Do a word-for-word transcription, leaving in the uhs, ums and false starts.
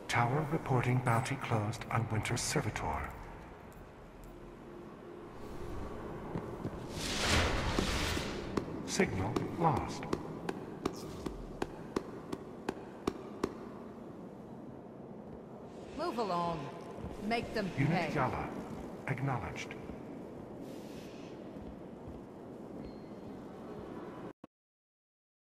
Tower reporting bounty closed on Winter's Servitor. Signal lost. Move along. Make them Unit pay. Yala acknowledged.